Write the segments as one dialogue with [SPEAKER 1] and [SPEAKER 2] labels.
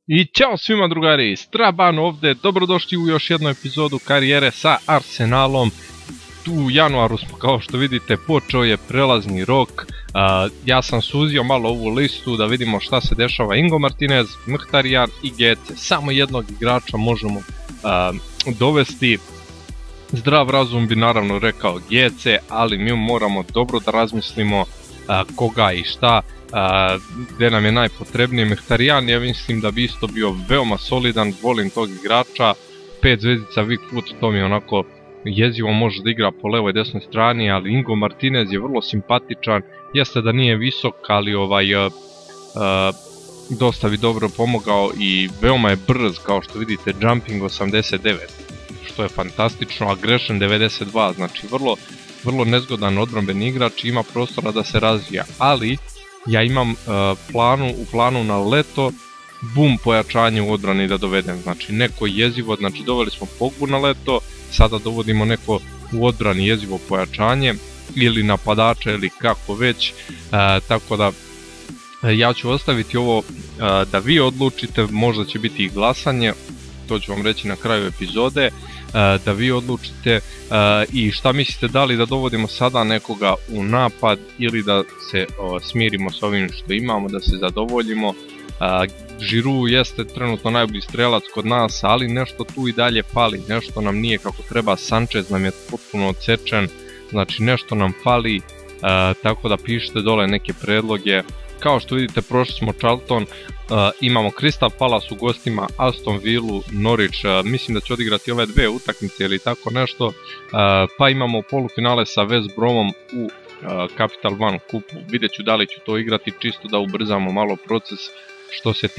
[SPEAKER 1] I ćao svima drugari, Straban ovdje, dobrodošli u još jednu epizodu karijere sa Arsenalom. Tu u januaru smo, kao što vidite, počeo je prelazni rok. Ja sam suzio malo ovu listu da vidimo šta se dešava. Ingo Martinez, Mkhitaryan i Gece. Samo jednog igrača možemo dovesti. Zdrav razum bi naravno rekao Gece, ali mi moramo dobro da razmislimo koga i šta. Gdje nam je najpotrebnije. Mkhitaryan, ja mislim da bi isto bio veoma solidan, volim tog igrača. 5 zvezdica weak foot, to mi je onako jezivo, može da igra po levoj i desnoj strani, ali Ingo Martinez je vrlo simpatičan, jeste da nije visok, ali dosta bi dobro pomogao i veoma je brz, kao što vidite, jumping 89, što je fantastično, aggression 92, znači vrlo nezgodan odbrambeni igrač, ima prostora da se razvija, ali ja imam u planu na leto boom pojačanje u odbrani da dovedem, znači neko jezivo, znači doveli smo Pogbu na leto, sada dovodimo neko u odbrani jezivo pojačanje ili napadača ili kako već, tako da ja ću ostaviti ovo da vi odlučite, možda će biti i glasanje, to ću vam reći na kraju epizode, da vi odlučite i šta mislite, da li da dovodimo sada nekoga u napad ili da se smirimo s ovim što imamo, da se zadovoljimo. Giroud jeste trenutno najbolji strelac kod nas, ali nešto tu i dalje fali, nešto nam nije kako treba, Sanchez nam je potpuno odsečen, znači nešto nam fali, tako da pišite dole neke predloge. Kao što vidite, prošli smo Charlton, imamo Crystal Palace u gostima, Aston Villa, Norwich, mislim da će odigrati ove dve utakmice ili tako nešto, pa imamo polufinale sa West Bromom u Capital One kupu, vidjet ću da li ću to igrati čisto da ubrzamo malo proces što se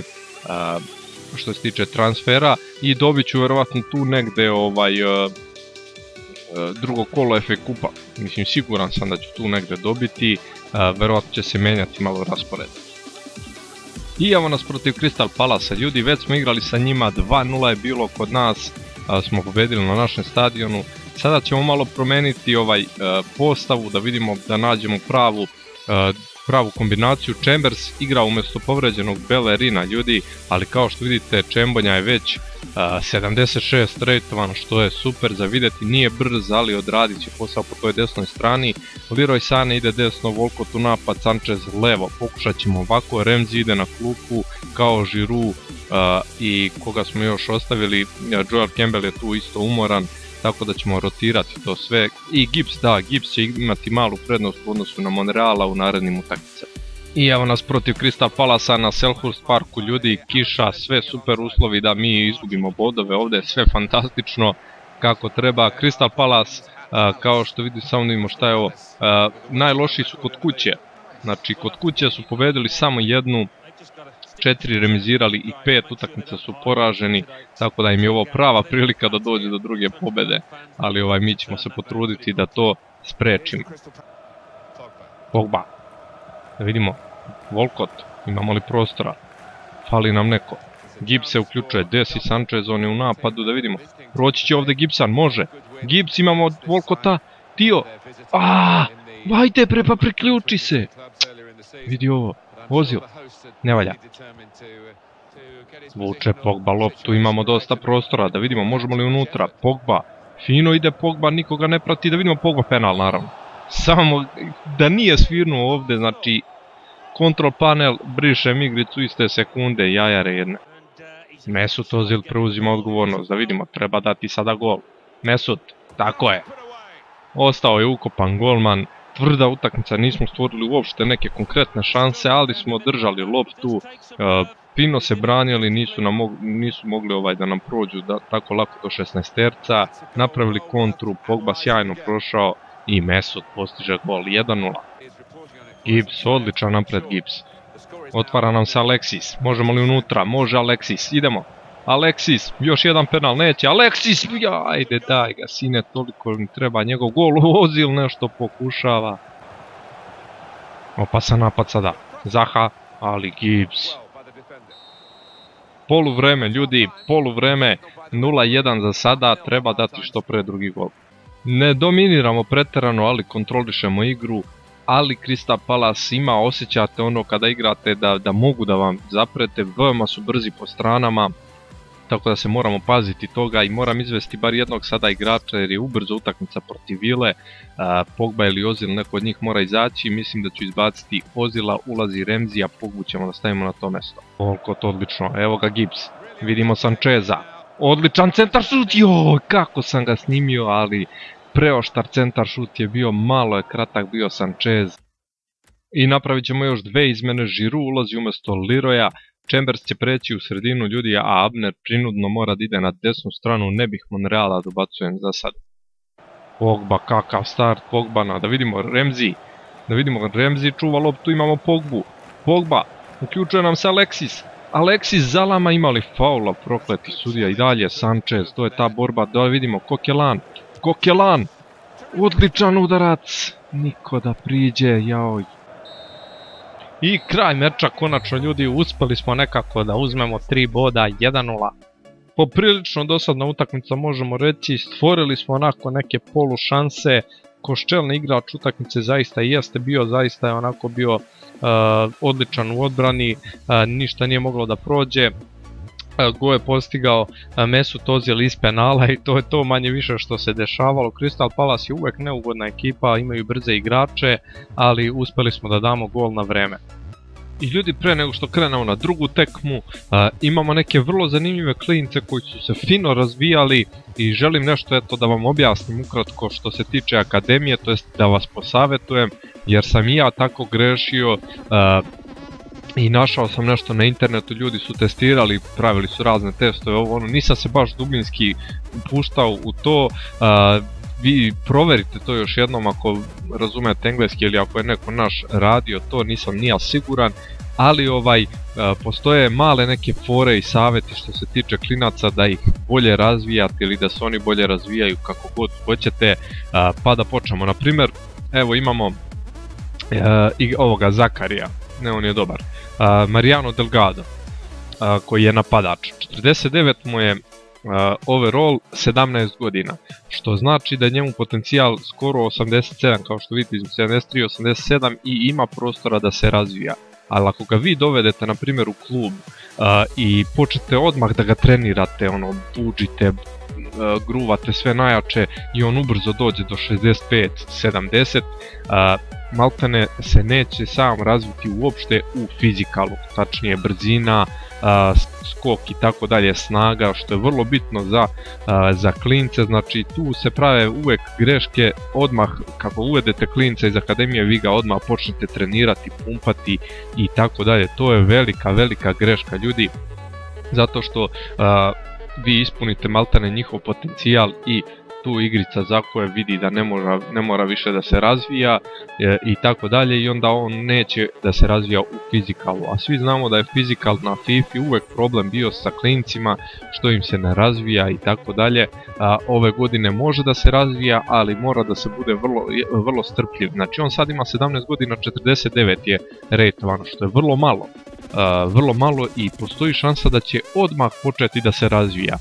[SPEAKER 1] tiče transfera i dobit ću verovatno tu negde drugo kolo FA kupa, mislim siguran sam da ću tu negde dobiti, verovatno će se menjati malo raspored. I evo nas protiv Crystal Palasa, ljudi, već smo igrali sa njima, 2-0 je bilo kod nas, smo pobedili na našem stadionu. Sada ćemo malo promeniti postavu, da vidimo, da nađemo pravu kombinaciju. Chambers igra umjesto povređenog Bellerina, ljudi, ali kao što vidite Čembonja je već 76 rejtovan, što je super za vidjeti, nije brz, ali odradit će posao po toj desnoj strani. Leroy Sané ide desno, Walcott u napad, Sanchez levo, pokušat ćemo ovako, Ramsey ide na klupu kao Giroud i koga smo još ostavili, Joel Campbell je tu isto umoran, tako da ćemo rotirati to sve. I Gibbs, da, Gibbs će imati malu prednost u odnosu na Monreala u narednim utakmicama. I evo nas protiv Crystal Palasa na Selhurst Parku, ljudi, kiša, sve super uslovi da mi izgubimo bodove, ovdje je sve fantastično kako treba. Crystal Palace, kao što vidite, samo vidimo šta je ovo, najlošiji su kod kuće, znači kod kuće su pobedili samo jednu, 4 remizirali i 5 utakmica su poraženi, tako da im je ovo prava prilika da dođe do druge pobede, ali mi ćemo se potruditi da to sprečimo. Pogba, da vidimo, Walcott, imamo li prostora, fali nam neko, Gibbs se uključuje, Desi Sanchez, on je u napadu, da vidimo, proći će ovdje Gibson, može, Gibbs, imamo od Walcotta, Tio, ajde bre, pa priključi se, vidi ovo, Ozil, ne valja. Vuče Pogba loptu, imamo dosta prostora, da vidimo možemo li unutra, Pogba, fino ide Pogba, nikoga ne prati, da vidimo Pogba penal naravno. Samo da nije svirnuo ovdje, znači kontrol panel, brišem igricu iste sekunde, jajare jedne. Mesut Ozil preuzima odgovornost, da vidimo, treba dati sada gol. Mesut, tako je. Ostao je ukopan golman. Tvrda utakmica, nismo stvorili uopšte neke konkretne šanse, ali smo držali loptu, fino se branili, nisu mogli da nam prođu tako lako do 16-terca, napravili kontru, Pogba sjajno prošao i Mesut postiže gol, 1-0. Gibbs, odličan napred Gibbs, otvara nam se Alexis, možemo li unutra, može Alexis, idemo, Alexis, još jedan penal, neće, Alexis, ajde daj ga sine, toliko mi treba njegov gol, Ozil nešto pokušava. Opasan napad sada, Zaha, ali Gibbs. Poluvreme, ljudi, poluvreme, 0-1 za sada, treba dati što pre drugi gol. Ne dominiramo pretjerano, ali kontrolišemo igru, ali Crystal Palace ima, osjećate ono kada igrate da mogu da vam zaprete, veoma su brzi po stranama, tako da se moramo paziti toga i moram izvesti bar jednog sada igrača jer je ubrzo utakmica protiv Ville. Pogba ili Ozil, neko od njih mora izaći, mislim da ću izbaciti Ozila, ulazi Ramsey, a Pogbu ćemo da stavimo na to mesto. Koliko to odlično, evo ga Gibbs, vidimo Sancheza, odličan centar šut, joj kako sam ga snimio, ali preoštar centar šut je bio, malo je kratak bio Sanchez. I napravit ćemo još dve izmene, Giroud ulazi umjesto Leroya, Chambers će preći u sredinu ljudi, a Abner prinudno mora da ide na desnu stranu, ne bih Monreala dobacujem za sad. Pogba, kakav start Pogbana, da vidimo Ramsey čuva loptu, imamo Pogbu, Pogba, uključuje nam se Alexis zalama, imali faula, prokleti sudija i dalje Sanchez, to je ta borba, da vidimo Coquelin, odličan udarac, niko da priđe, jaoj. I kraj meča, konačno ljudi, uspeli smo nekako da uzmemo 3 boda, 1-0. Poprilično dosadna utakmica možemo reći, stvorili smo onako neke polu šanse, Koščelni igrač utakmice zaista jeste bio, zaista je onako bio odličan u odbrani, ništa nije moglo da prođe. Go je postigao Mesut Ozil iz penala i to je to manje više što se dešavalo. Crystal Palace je uvek neugodna ekipa, imaju brze igrače, ali uspeli smo da damo gol na vreme. I ljudi, pre nego što krenemo na drugu tekmu, imamo neke vrlo zanimljive klince koji su se fino razvijali i želim nešto eto da vam objasnim ukratko što se tiče akademije, to jest da vas posavetujem, jer sam i ja tako grešio i našao sam nešto na internetu, ljudi su testirali, pravili su razne testove, nisam se baš dubinski upuštao u to. Vi proverite to još jednom ako razumete engleski ili ako je neko naš radio to, nisam nija siguran, ali postoje male neke fore i savjeti što se tiče klinaca da ih bolje razvijate ili da se oni bolje razvijaju kako god hoćete, pa da počnemo. Na primjer, evo imamo ovoga Zakarija, ne on je dobar, Mariano Delgado koji je napadač, 49 mu je overall, 17 godina, što znači da je njemu potencijal skoro 87, kao što vidite, 73-87 i ima prostora da se razvija. Ali ako ga vi dovedete na primjer u klub i počnete odmah da ga trenirate, buđite, gruvate sve najjače i on ubrzo dođe do 65-70, maltene se neće sam razviti uopšte u fizikalu, tačnije brzina, skok i tako dalje, snaga, što je vrlo bitno za klince. Znači tu se prave uvek greške odmah, kako uvedete klinca iz akademije vi ga odmah počnete trenirati, pumpati i tako dalje. To je velika greška ljudi, zato što vi ispunite maltene njihov potencijal i tu igrica za koje vidi da ne mora više da se razvija i tako dalje, i onda on neće da se razvija u fizikalu, a svi znamo da je fizikal na FIFA uvek problem bio sa klincima što im se ne razvija i tako dalje. Ove godine može da se razvija, ali mora da se bude vrlo strpljiv. Znači on sad ima 17 godina, 49 je rejtovano, što je vrlo malo i postoji šansa da će odmah početi da se razvija.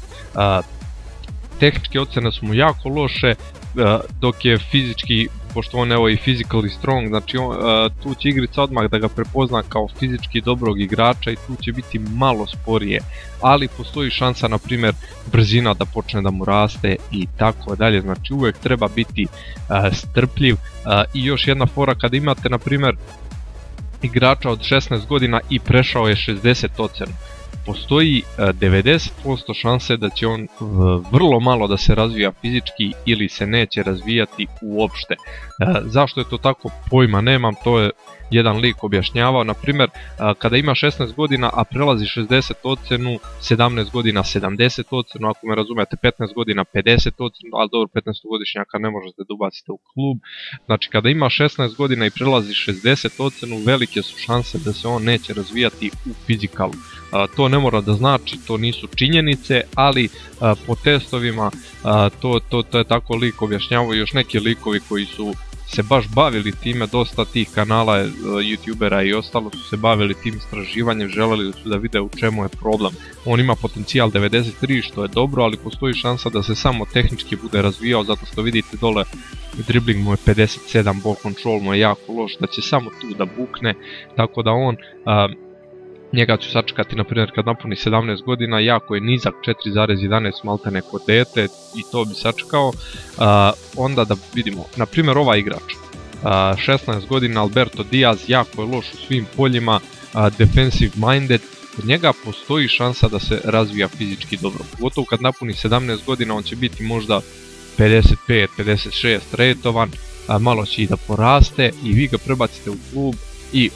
[SPEAKER 1] Tehničke ocene su mu jako loše, dok je fizički, pošto on evo i physically strong, znači tu će igrica odmah da ga prepozna kao fizički dobrog igrača i tu će biti malo sporije, ali postoji šansa na primjer brzina da počne da mu raste i tako dalje, znači uvijek treba biti strpljiv. I još jedna fora, kada imate na primjer igrača od 16 godina i prešao je 60 ocenu, postoji 90% šanse da će on vrlo malo da se razvija fizički ili se neće razvijati uopšte. Zašto je to tako, pojma nemam, to je jedan lik objašnjavao. Na primjer, kada ima 16 godina a prelazi 60 ocenu, 17 godina 70 ocenu, ako me razumijete 15 godina 50 ocenu, ali dobro, 15-godišnjaka ne možete da ubacite u klub. Znači kada ima 16 godina i prelazi 60 ocenu, velike su šanse da se on neće razvijati u fizikalu. To ne mora da znači, to nisu činjenice, ali po testovima to je tako lik objašnjavao. Još neki likovi koji su se baš bavili time, dosta tih kanala, youtubera i ostalo su se bavili tim istraživanjem, želeli su da vide u čemu je problem. On ima potencijal 93 što je dobro, ali postoji šansa da se samo tehnički bude razvijao, zato što vidite dole dribbling mu je 57, ball control mu je jako loš, da će samo tu da bukne, tako da on... Njega ću sačekati, na primjer, kad napuni 17 godina, jako je nizak, 4,11 maltene kod dete i to bi sačekao. Onda da vidimo, na primjer ovaj igrač, 16 godina, Alberto Diaz, jako je loš u svim poljima, defensive minded, kod njega postoji šansa da se razvija fizički dobro. Pogotovo kad napuni 17 godina, on će biti možda 55, 56 retovan, malo će i da poraste i vi ga prebacite u klub i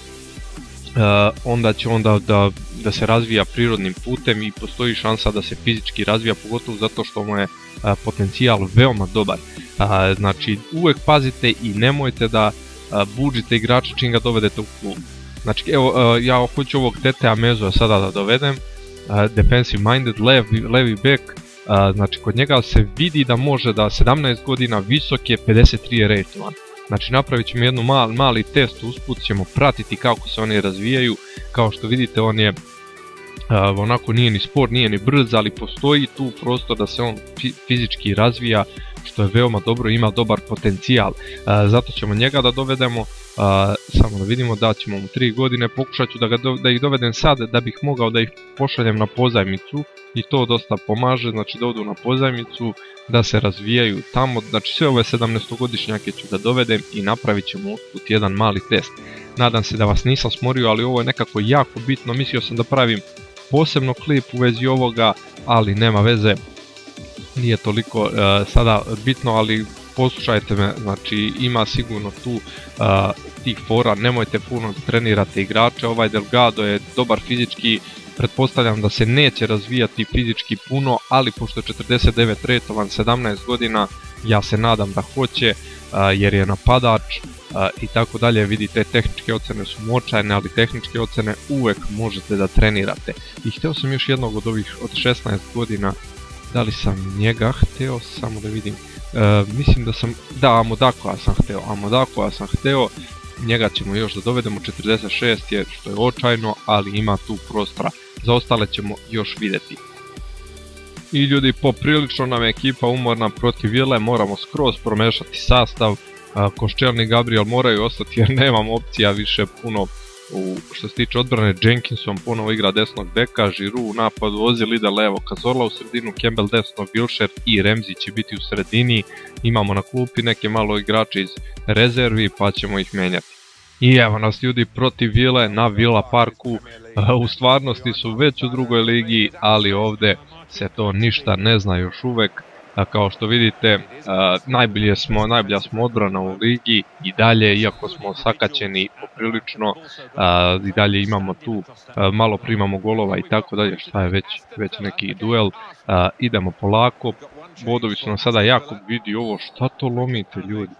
[SPEAKER 1] onda će da se razvija prirodnim putem i postoji šansa da se fizički razvija, pogotovo zato što mu je potencijal veoma dobar. Znači uvek pazite i nemojte da budžite igrača čim ga dovedete u klub. Znači evo ja hoću ovog Tete Amezoa sada da dovedem, defensive minded, levi back, znači kod njega se vidi da može da 17 godina, visok je, 53 je ratovan. Znači napravit ćemo jednu mali test, usput ćemo pratiti kako se oni razvijaju. Kao što vidite on je onako nije ni spor, nije ni brz, ali postoji tu prostor da se on fizički razvija, što je veoma dobro, ima dobar potencijal. Zato ćemo njega da dovedemo, samo da vidimo, da ćemo mu 3 godine, pokušat ću da ih dovedem sad da bih mogao da ih pošaljem na pozajmicu i to dosta pomaže, znači da odu na pozajmicu, da se razvijaju tamo, znači sve ove 17-godišnjake ću da dovedem i napravit ćemo usput jedan mali test. Nadam se da vas nisam smorio, ali ovo je nekako jako bitno, mislio sam da pravim posebno klip u vezi ovoga, ali nema veze, nije toliko sada bitno, ali poslušajte me, znači ima sigurno tu tih fora, nemojte puno da trenirate igrače, ovaj Delgado je dobar fizički, pretpostavljam da se neće razvijati fizički puno, ali pošto je 49 retovan, 17 godina, ja se nadam da hoće, jer je napadač i tako dalje. Vidite, tehničke ocene su močajne, ali tehničke ocene uvek možete da trenirate. I hteo sam još jednog od ovih od 16 godina, da li sam njega hteo, samo da vidim, mislim da sam, da, Amodakova sam hteo, njega ćemo još da dovedemo, 46 je, što je očajno, ali ima tu prostora, za ostale ćemo još vidjeti. I ljudi, poprilično nam je ekipa umorna protiv Vile, moramo skroz promešati sastav, Koščelni i Gabriel moraju ostati jer nemam opcija više puno. Što se tiče odbrane, Jenkinson ponovo igra desnog beka, Giroud u napadu, Ozil ide levo, Cazorla u sredinu, Campbell desno, Wilshere i Ramsey će biti u sredini. Imamo na klupi neke malo igrače iz rezervi pa ćemo ih menjati. I evo nas ljudi protiv Vile na Villa Parku, u stvarnosti su već u drugoj ligi, ali ovdje se to ništa ne zna još uvek. Kao što vidite, najbolja smo odbrana u ligi i dalje, iako smo sakaćeni poprilično, i dalje imamo tu, malo primamo golova i tako dalje, šta je već neki duel. Idemo polako, bodovi su nam sada jako, vidi ovo, šta to lomite ljudi.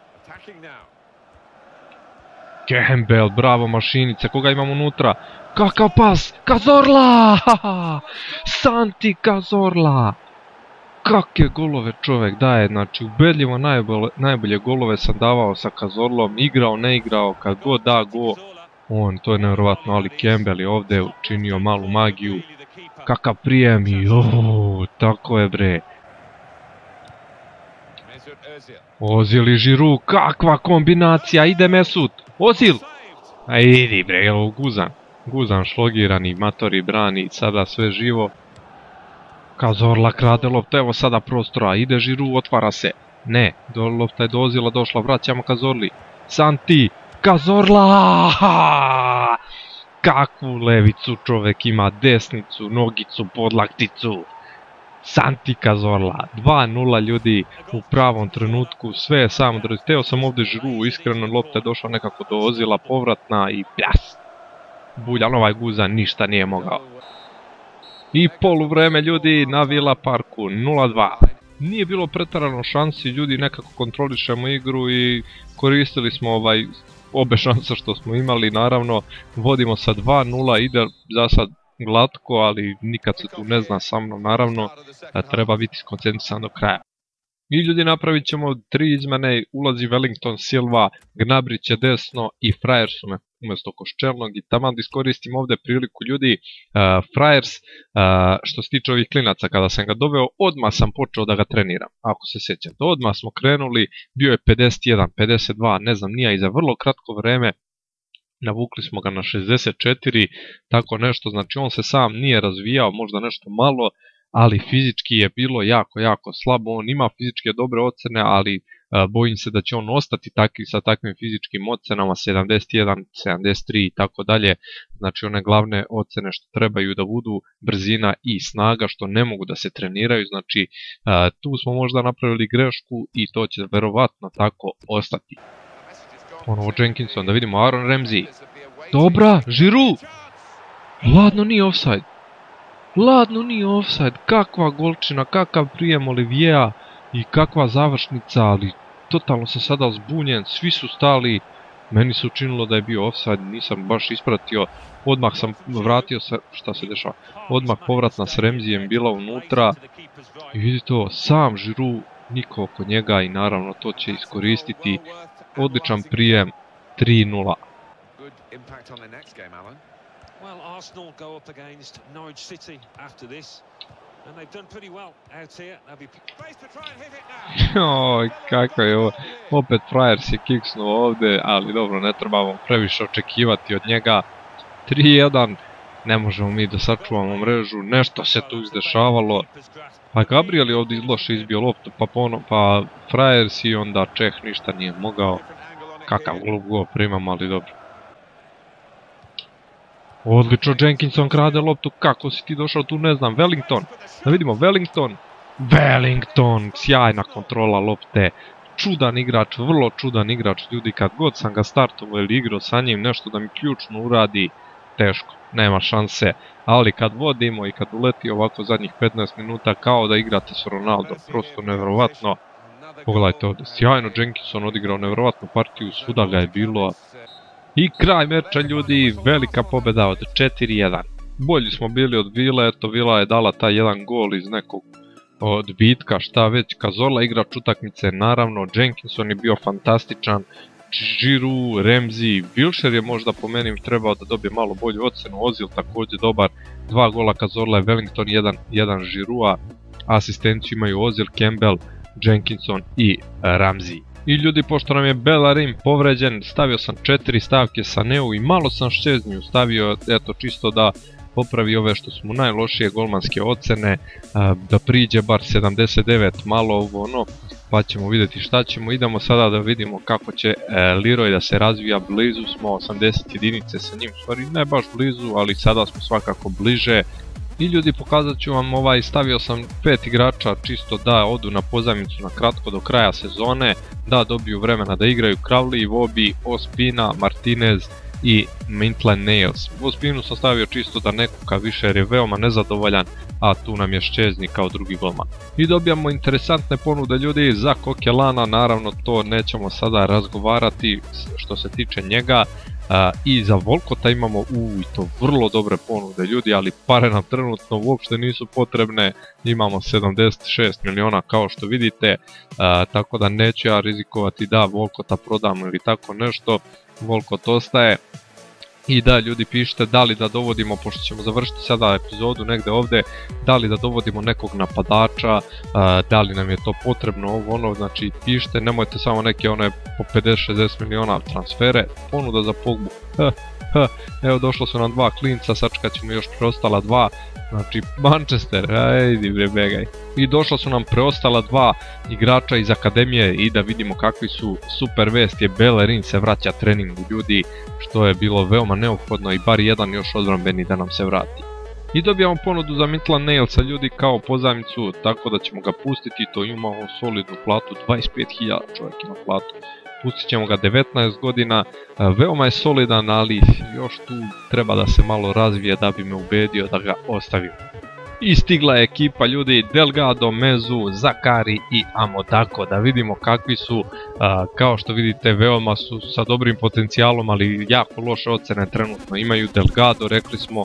[SPEAKER 1] Campbell, bravo mašinice, koga imamo unutra? Kakav pas, Cazorla, Santi Cazorla. Kakve golove čovjek daje, znači ubedljivo najbolje golove sam davao sa Cazorlom, igrao, ne igrao, kad god da go, to je nevjerovatno, ali Campbell je ovdje učinio malu magiju, kakav prijem i tako je bre. Ozil i Giroud, kakva kombinacija, ide Mesut, Ozil, a idi bre, evo Guzan šlogirani, matori brani, sada sve živo. Cazorla krade lopta, evo sada prostora, ide Giroud, otvara se. Ne, lopta je do Ozila došla, vraćamo Cazorli. Santi, Cazorla! Kakvu levicu čovek ima, desnicu, nogicu, podlakticu. Santi Cazorla, 2-0 ljudi u pravom trenutku, sve je samo drži. Teo sam ovdje Giroud, iskreno lopta je došla nekako do Ozila, povratna i pljas. Buljan ovaj Guzan ništa nije mogao. I poluvreme ljudi na Villa Parku, 0-2. Nije bilo pretarano šansi, ljudi nekako kontrolišemo igru i koristili smo obe šanse što smo imali, naravno vodimo sa 2-0, ide za sad glatko, ali nikad se tu ne zna sa mnom, naravno treba biti skoncentrisan do kraja. I ljudi, napravit ćemo 3 izmene, ulazi Wellington, Silva, Gnabrić je desno i Frajers umjesto Koščelnog i taman da iskoristim ovdje priliku ljudi. Frajers, što se tiče ovih klinaca, kada sam ga doveo, odmah sam počeo da ga treniram, ako se sjećate. Odmah smo krenuli, bio je 51, 52, ne znam, nije i za vrlo kratko vreme navukli smo ga na 64, tako nešto, znači on se sam nije razvijao, možda nešto malo, ali fizički je bilo jako slabo. On ima fizičke dobre ocene, ali bojim se da će on ostati sa takvim fizičkim ocenama 71, 73 i tako dalje. Znači one glavne ocene što trebaju da budu brzina i snaga, što ne mogu da se treniraju. Znači tu smo možda napravili grešku i to će verovatno tako ostati. Ponovo Jenkinson, da vidimo Aaron Ramsey. Dobra, Giroud! Ladno nije offside. Ladno nije offside, kakva golčina, kakav prijem Olivierea i kakva završnica, ali totalno sam sada zbunjen, svi su stali, meni se učinilo da je bio offside, nisam baš ispratio, odmah sam vratio se, šta se dešava, odmah povratna s Ramseyem bila unutra i vidi to, sam Giroud, niko oko njega i naravno to će iskoristiti, odličan prijem, 3-0.
[SPEAKER 2] Well, Arsenal go up against Norwich City after this, and they've done pretty well out here. They'll be placed to try and hit it now.
[SPEAKER 1] Oj, kako je ovo, opet Frajers je kiksnuo ovdje, ali dobro, ne trebamo previše očekivati od njega. 3-1, ne možemo mi da sačuvamo mrežu, nešto se tu izdešavalo. Pa Gabriel je ovdje loše izbio loptu, pa Frajers i onda Čeh ništa nije mogao. Kakav glup gol primamo, ali dobro. Odlično, Jenkinson krade loptu, kako si ti došao tu, ne znam, Wellington, da vidimo, Wellington, sjajna kontrola lopte, čudan igrač, vrlo čudan igrač, ljudi, kad god sam ga startovao ili igrao sa njim, nešto da mi ključno uradi, teško, nema šanse, ali kad vodimo i kad uleti ovako zadnjih 15 minuta, kao da igrate s Ronaldom, prosto nevjerovatno, pogledajte ovdje, sjajno Jenkinson odigrao nevjerovatnu partiju, svuda ga je bilo. I kraj meča, ljudi, velika pobjeda od 4-1. Bolji smo bili od Vile, eto Vila je dala taj jedan gol iz nekog odbitka, šta već, Cazorla igrač utakmice, naravno, Jenkinson je bio fantastičan, Giroud, Ramsey, Wilshere je možda po meni trebao da dobije malo bolju ocenu, Ozil također dobar, 2 gola Cazorla, Wellington, 1 Giroud, asistenciju imaju Ozil, Campbell, Jenkinson i Ramsey. I ljudi, pošto nam je Bellerin povređen, stavio sam 4 stavke sa Neu i malo sam Ščeznju stavio, eto, čisto da popravi ove što su mu najlošije golmanske ocene, da priđe bar 79, malo ovo ono, pa ćemo vidjeti šta ćemo. Idemo sada da vidimo kako će Leroy da se razvija, blizu smo 80 jedinice sa njim, stvari ne baš blizu, ali sada smo svakako bliže. I ljudi, pokazat ću vam stavio sam 5 igrača čisto da odu na pozajmicu na kratko do kraja sezone, da dobiju vremena da igraju, Crowley, Iwobi, Ospina, Martinez i Maitland-Niles. Ospinu sam stavio čisto da ne kuka više jer je veoma nezadovoljan, a tu nam je Ščezni kao drugi golman. I dobijamo interesantne ponude, ljudi, za Coquelana, naravno to nećemo sada razgovarati što se tiče njega. I za Volkota imamo i to vrlo dobre ponude, ljudi, ali pare nam trenutno uopšte nisu potrebne, imamo 76 miliona kao što vidite, tako da neću ja rizikovati da Volkota prodamo ili tako nešto, Volkot ostaje. I da, ljudi, pišite da li da dovodimo, pošto ćemo završiti sada epizodu negde ovdje, da li da dovodimo nekog napadača, da li nam je to potrebno, ovo ono, znači pišite, nemojte samo neke one po 50-60 miliona transfere, ponuda za Pogbu, evo došlo su nam 2 klinca, sačekat ćemo još preostala 2, znači Manchester, ajdi bre begaj. I došla su nam preostala 2 igrača iz akademije i da vidimo kakvi su. Super vest je, Bellerin se vraća treningu, ljudi, što je bilo veoma neophodno i bar jedan još odbrambeni da nam se vrati. I dobijamo ponudu za Maitland-Nilesa, ljudi, kao pozajmicu, tako da ćemo ga pustiti, to imamo solidnu platu, 25.000 čovjek ima platu. Pustit ćemo ga 19 godina, veoma je solidan, ali još tu treba da se malo razvije da bi me ubedio da ga ostavim. I stigla je ekipa, ljudi, Delgado, Mezu, Zakari i Amodako, da vidimo kakvi su, kao što vidite veoma su sa dobrim potencijalom, ali jako loše ocene trenutno imaju. Delgado, rekli smo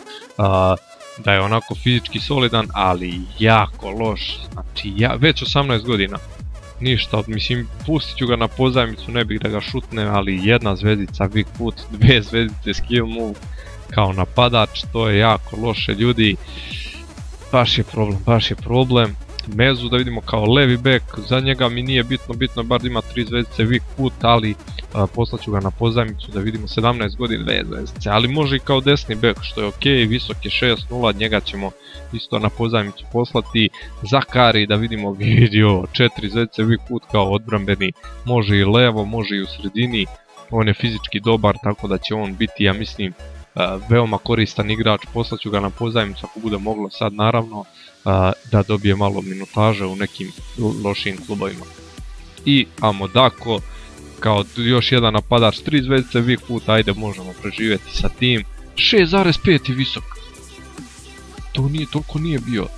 [SPEAKER 1] da je onako fizički solidan, ali jako loš, znači već 18 godina. ništa, mislim, pustit ću ga na pozajmicu, ne bih da ga šutnem, ali jedna zvezdica weak foot, dve zvezdice skill move kao napadač, to je jako loše ljudi, baš je problem. Mezu da vidimo kao levi back, za njega mi nije bitno je bar da ima 3 zvezdice weak foot, ali poslaću ga na pozajmicu da vidimo 17 godina 2 zvezdice, ali može i kao desni back što je ok, visok je 6-0, njega ćemo isto na pozajmicu poslati. Za Kari da vidimo video 4 zvezdice weak foot kao odbrambeni, može i levo, može i u sredini, on je fizički dobar tako da će on biti, ja mislim, veoma koristan igrač, poslaću ga na pozajmicu ako bude moglo sad naravno, da dobije malo minutaže u nekim lošim klubovima. I Amodako kao još jedan napadač, 3 zvezdice weak foot, ajde možemo preživjeti sa tim. 6,5 je visok, to nije, toliko nije bio.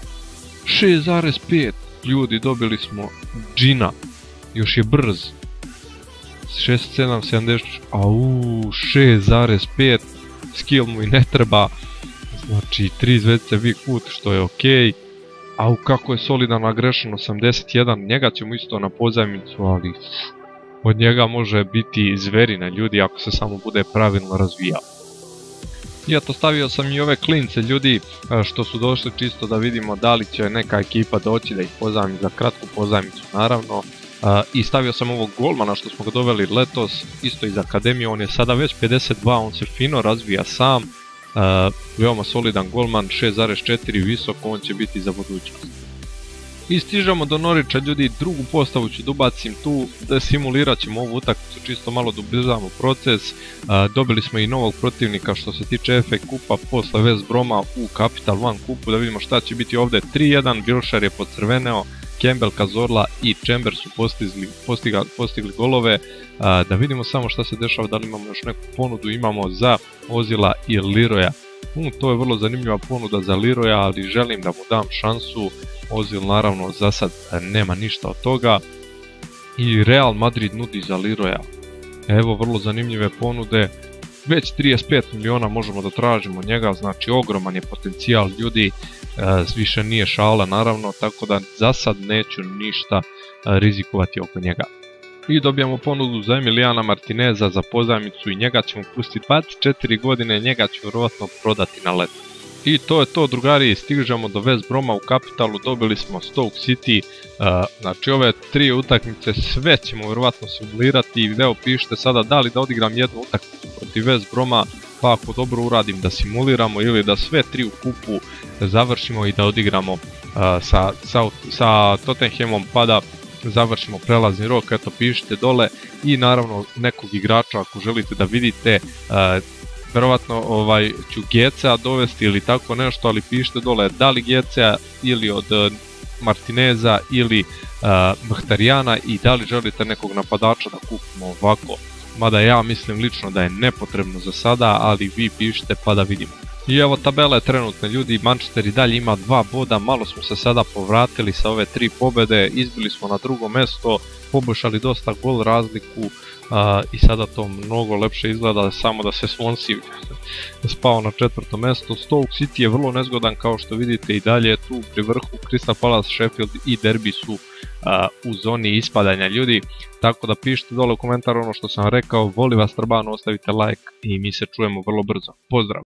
[SPEAKER 1] 6,5, ljudi, dobili smo Gina, još je brz. 67, 70, 6,5, skill mu i ne treba. Znači 3 zvezdice weak foot što je ok. Au kako je solidan aggression 81, njega ćemo isto na pozajmicu, ali od njega može biti zverina ljudi ako se samo bude pravilno razvijao. I eto, stavio sam i ove klince ljudi što su došli čisto da vidimo da li će neka ekipa doći da ih pozajmi za kratku pozajmicu naravno. I stavio sam ovog golmana što smo ga doveli letos isto iz akademije, on je sada već 52, on se fino razvija sam. Veoma solidan golman, 6,4 visok, on će biti za budućnost. I stižemo do Norića ljudi, drugu postavu ću da ubacim tu, da simulirat ćemo ovu utakmicu, čisto malo da ubrzamo proces. Dobili smo i novog protivnika što se tiče FA kupa posle West Broma u Capital One kupu, da vidimo šta će biti ovdje. 3-1, Wilshere je podcrveneo, Campbell, Cazorla i Chambers su postigli golove. Da vidimo samo šta se dešava, da li imamo još neku ponudu, imamo za Ozila i Leroya. To je vrlo zanimljiva ponuda za Leroya, ali želim da mu dam šansu. Ozil naravno za sad nema ništa od toga. I Real Madrid nudi za Leroya. Evo vrlo zanimljive ponude. Već 35 miliona možemo da tražimo njega, znači ogroman je potencijal ljudi, više nije šala naravno, tako da za sad neću ništa rizikovati oko njega. I dobijamo ponudu za Emiliana Martineza za pozajmicu i njega ćemo pustiti 24 godine, njega ću vjerovatno prodati na leto. I to je to drugari, stižemo do West Broma u Capitalu, dobili smo Stoke City, znači ove 3 utakmice sve ćemo vjerovatno simulirati. Evo pišite sada da li da odigram jednu utakmicu protiv West Broma, pa ako dobro uradim da simuliramo ili da sve 3 u kupu završimo i da odigramo sa Tottenhamom pa da završimo prelazni rok. Eto pišite dole i naravno nekog igrača ako želite da vidite. Verovatno ću GCA dovesti ili tako nešto, ali pišite dole da li GCA ili od Martineza ili Mkhitarjana i da li želite nekog napadača da kupimo ovako. Mada ja mislim lično da je nepotrebno za sada, ali vi pišite pa da vidimo. I evo tabele trenutne ljudi, Manchester i dalje ima 2 boda, malo smo se sada povratili sa ove 3 pobjede, izbili smo na drugo mesto, poboljšali dosta gol razliku i sada to mnogo lepše izgleda, samo da se Swansea spao na 4. mesto. Stoke City je vrlo nezgodan kao što vidite i dalje je tu pri vrhu, Crystal Palace, Sheffield i Derby su u zoni ispadanja ljudi, tako da pišite dole u komentar ono što sam rekao, voli vas Trbano, ostavite like i mi se čujemo vrlo brzo. Pozdrav!